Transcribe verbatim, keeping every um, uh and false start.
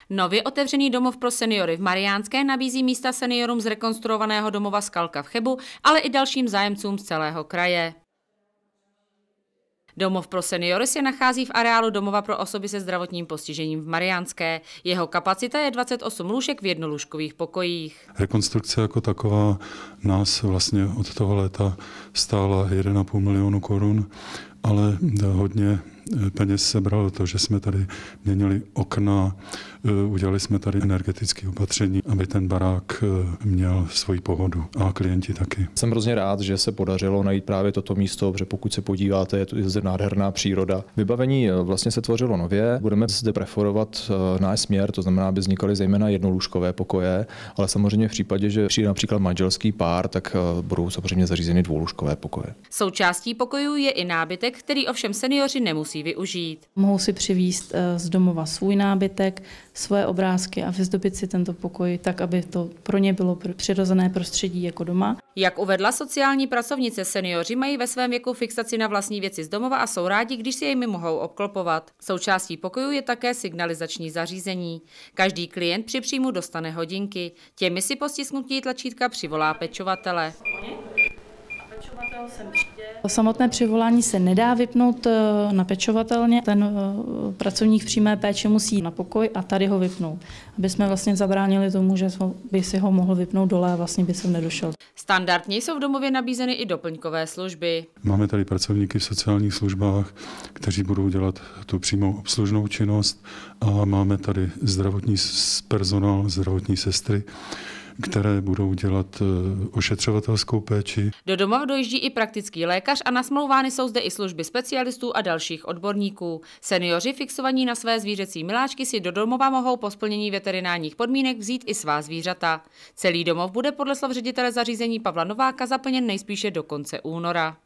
Nově otevřený domov pro seniory v Mariánské nabízí místa seniorům z rekonstruovaného domova Skalka v Chebu, ale i dalším zájemcům z celého kraje. Domov pro seniory se nachází v areálu domova pro osoby se zdravotním postižením v Mariánské. Jeho kapacita je dvacet osm lůžek v jednolůžkových pokojích. Rekonstrukce jako taková nás vlastně od toho léta stála jeden a půl milionu korun, ale hodně peněz sebralo to, že jsme tady měnili okna, udělali jsme tady energetické opatření, aby ten barák měl svoji pohodu a klienti taky. Jsem hrozně rád, že se podařilo najít právě toto místo, protože pokud se podíváte, je to zde nádherná příroda. Vybavení vlastně se tvořilo nově, budeme zde preferovat náš směr, to znamená, aby vznikaly zejména jednolůžkové pokoje, ale samozřejmě v případě, že přijde například manželský pár, tak budou samozřejmě zařízeny dvoulůžkové pokoje. Součástí pokojů je i nábytek, který ovšem seniori nemusí využít. Mohou si přivízt z domova svůj nábytek, svoje obrázky a vyzdobit si tento pokoj tak, aby to pro ně bylo přirozené prostředí jako doma. Jak uvedla sociální pracovnice, seniori mají ve svém věku fixaci na vlastní věci z domova a jsou rádi, když si jimi mohou obklopovat. Součástí pokojů je také signalizační zařízení. Každý klient při příjmu dostane hodinky. Těmi si po stisknutí tlačítka přivolá pečovatele. Samotné přivolání se nedá vypnout na pečovatelně. Ten pracovník v přímé péči musí na pokoj a tady ho vypnout, aby jsme vlastně zabránili tomu, že by si ho mohl vypnout dole a vlastně by sem nedošel. Standardně jsou v domově nabízeny i doplňkové služby. Máme tady pracovníky v sociálních službách, kteří budou dělat tu přímou obslužnou činnost, a máme tady zdravotní personál, zdravotní sestry, které budou dělat ošetřovatelskou péči. Do domova dojíždí i praktický lékař a nasmlouvány jsou zde i služby specialistů a dalších odborníků. Seniori fixovaní na své zvířecí miláčky si do domova mohou po splnění veterinárních podmínek vzít i svá zvířata. Celý domov bude podle slov ředitele zařízení Pavla Nováka zaplněn nejspíše do konce února.